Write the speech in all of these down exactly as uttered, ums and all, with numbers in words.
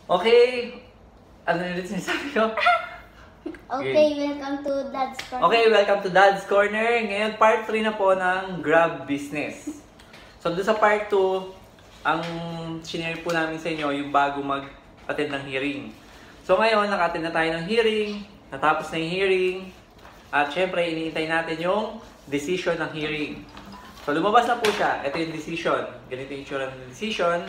Okay, ano ulit sinasabi ko? Okay, welcome to Dad's Corner. Okay, welcome to Dad's Corner. Ngayon, part three na po ng Grab Business. So, doon sa part two, ang sinare po namin sa inyo yung bago mag-attend ng hearing. So, ngayon, naka-attend na tayo ng hearing, natapos na yung hearing, at syempre, iniintay natin yung decision ng hearing. So, lumabas na po siya. Ito yung decision. Ganito yung itsura ng decision.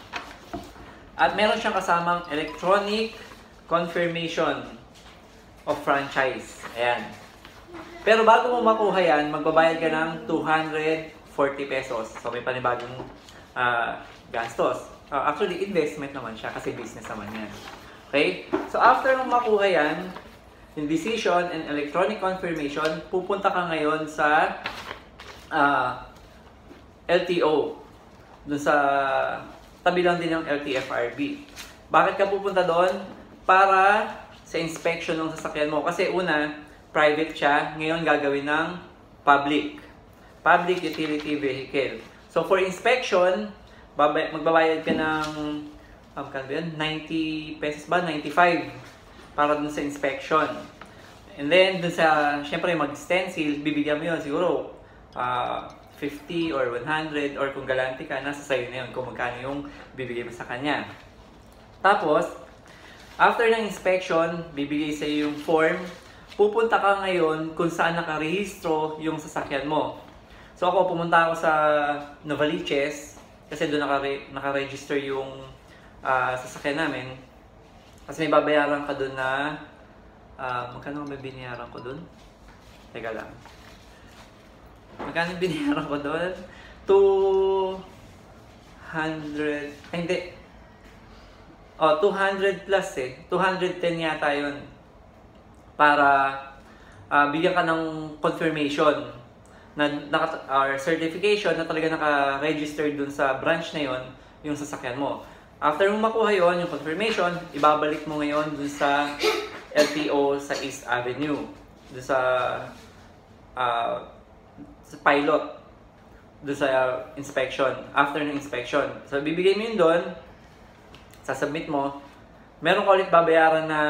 At meron siyang kasamang electronic confirmation of franchise. Ayan. Pero bago mo makuha yan, magbabayad ka ng two hundred forty pesos. So may panibagong uh, gastos. Uh, actually, investment naman siya kasi business naman yan. Okay? So after mo makuha yan, yung decision and electronic confirmation, pupunta ka ngayon sa uh, L T O. Dun sa tabi lang din ng L T F R B. Bakit ka pupunta doon? Para sa inspection ng sasakyan mo. Kasi una, private siya. Ngayon gagawin ng public. Public Utility Vehicle. So for inspection, magbabayad ka ng um, yun, ninety pesos ba? ninety-five para dun sa inspection. And then dun sa, syempre mag-stencil, bibigyan mo yun siguro uh, fifty or one hundred or kung galante ka, nasa sayo na yun kung magkano yung bibigay mo sa kanya. Tapos, after ng inspection, bibigay sa iyo yung form. Pupunta ka ngayon kung saan nakarehistro yung sasakyan mo. So ako, pumunta ako sa Novaliches kasi doon nakare nakaregister yung uh, sasakyan namin. Kasi may babayaran ka doon na, uh, magkano may binayaran ko doon? Teka lang. Magkano binayaran ko doon? two hundred, ay hindi. Oh, two hundred plus eh. two hundred ten yata yun. Para uh, bigyan ka ng confirmation na, naka, or certification na talaga naka-register dun sa branch na yon yung sasakyan mo. After mo makuha yon yung confirmation, ibabalik mo ngayon dun sa L T O sa East Avenue. Dun sa uh, sa pilot. Dun sa uh, inspection. After ng inspection. So, bibigay mo yun dun. Sasubmit mo, meron ka ulit babayaran na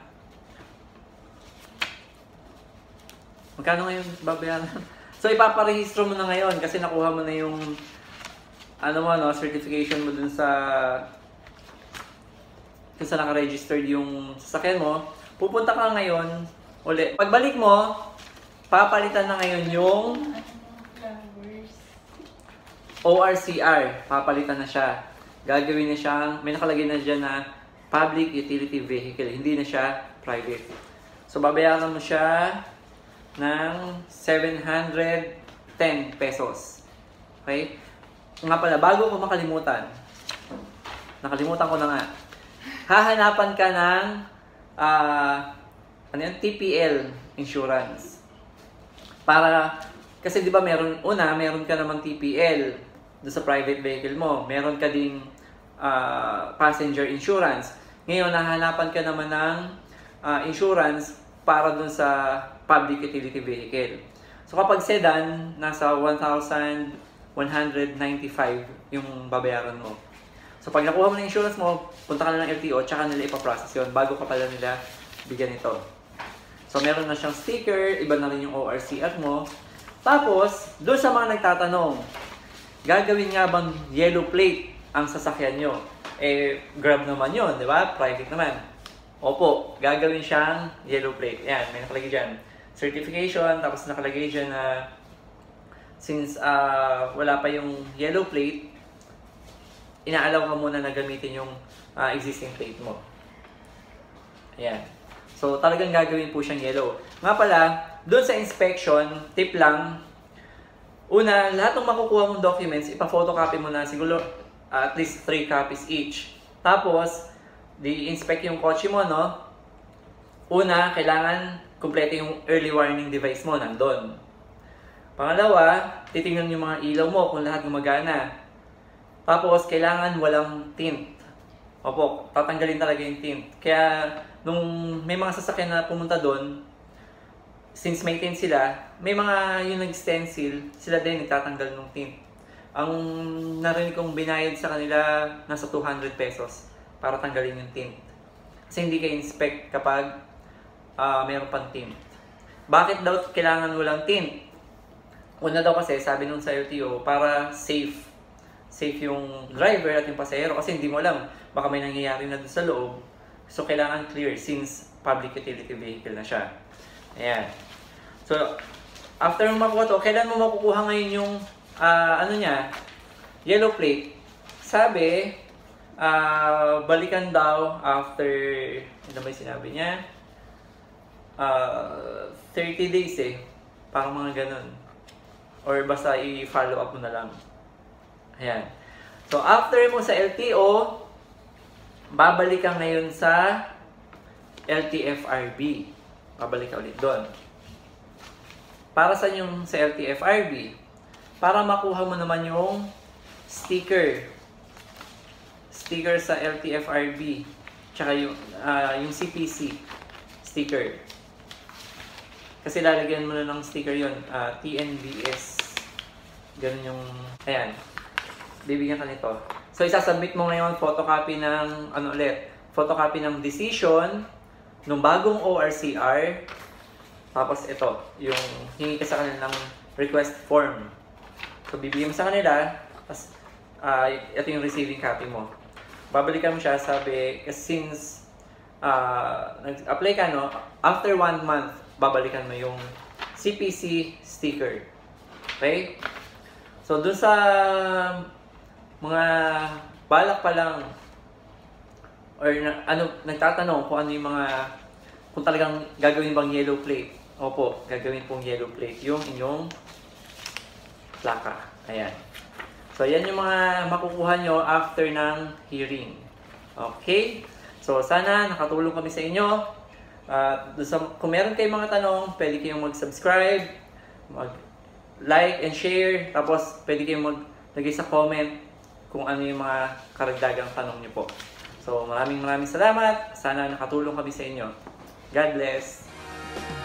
magkano ngayon babayaran? So ipaparehistro mo na ngayon kasi nakuha mo na yung ano mo no, certification mo dun sa kung saan naka-registered yung sasakyan mo. Pupunta ka ngayon ulit. Pagbalik mo, papalitan na ngayon yung O R C R. Papalitan na siya. Gagawin na siyang, may nakalagay na dyan na Public Utility Vehicle. Hindi na siya private. So, babayaran mo siya ng seven hundred ten pesos. Okay? Nga pala, bago ko makalimutan, nakalimutan ko na nga, hahanapan ka ng uh, ano yan? T P L insurance. Para, kasi di ba meron, una, meron ka naman T P L doon sa private vehicle mo. Meron ka ding uh, passenger insurance. Ngayon, nahanapan ka naman ng uh, insurance para doon sa public utility vehicle. So, kapag sedan, nasa one thousand one hundred ninety-five yung babayaran mo. So, pag nakuha mo ng insurance mo, punta ka na ng L T O, tsaka nila ipaprocess yun bago ka pala nila bigyan ito. So, meron na siyang sticker, iba na rin yung O R C R mo. Tapos, doon sa mga nagtatanong, gagawin nga bang yellow plate ang sasakyan nyo? Eh, Grab naman yun, di ba? Private naman. Opo, gagawin siyang yellow plate. Yan, may nakalagay dyan. Certification, tapos nakalagay dyan na since uh, wala pa yung yellow plate, inaalaw ka muna na gamitin yung uh, existing plate mo. Ayan. So, talagang gagawin po siyang yellow. Nga pala, doon sa inspection, tip lang, una, lahat ng makukuha mong documents, ipa-photocopy mo na siguro uh, at least three copies each. Tapos, di-inspect yung kotse mo, no? Una, kailangan kumpleto yung early warning device mo, nandun. Pangalawa, titingnan yung mga ilaw mo kung lahat gumagana. Tapos, kailangan walang tint. Opo, tatanggalin talaga yung tint. Kaya, nung may mga sasakyan na pumunta doon, since may tint sila, may mga yung nag-stencil, sila din nagtatanggal ng tint. Ang narinig kong binayad sa kanila, nasa two hundred pesos para tanggalin yung tint. Kasi hindi kayo inspect kapag uh, mayroon pang tint. Bakit daw kailangan walang tint? Una daw kasi, sabi nung sa L T O, para safe. Safe yung driver at yung pasahero kasi hindi mo alam, baka may nangyayari na doon sa loob. So, kailangan clear since public utility vehicle na siya. Ayan. So, after mo makuha to, kailan mo makukuha ngayon yung, uh, ano niya, yellow plate? Sabi, uh, balikan daw after, ano ba yung sinabi niya? Uh, thirty days eh. Parang mga ganun. Or basta i-follow up mo na lang. Ayan. So, after mo sa L T O, babalik ka ngayon sa L T F R B. Babalik ka ulit doon. Para sa yung sa L T F R B? Para makuha mo naman yung sticker. Sticker sa L T F R B. Tsaka yung, uh, yung C P C sticker. Kasi lalagyan mo na ng sticker yun, uh, T N B S. Ganun yung, ayan. Bibigyan ka nito. So, isasubmit mo ngayon photocopy ng, ano ulit, photocopy ng decision, ng bagong O R C R, tapos ito, yung hingi ka sa kanila ng request form. So, bibigyan mo sa kanila, tapos, uh, ito yung receiving copy mo. Babalikan mo siya, sabi, since uh, nag-apply ka, no, after one month, babalikan mo yung C P C sticker. Okay? So, dun sa mga balak pa lang or na, ano, nagtatanong kung ano yung mga, kung talagang gagawin bang yellow plate. Opo, gagawin pong yellow plate yung inyong plaka. Ayan. So, yan yung mga makukuha nyo after ng hearing. Okay? So, sana nakatulong kami sa inyo. Uh, sa, kung meron kayong mga tanong, pwede kayong mag-subscribe, mag-like and share, tapos pwede kayong maglagay sa comment kung ano yung mga karagdagang tanong niyo po. So maraming maraming salamat. Sana nakatulong kami sa inyo. God bless!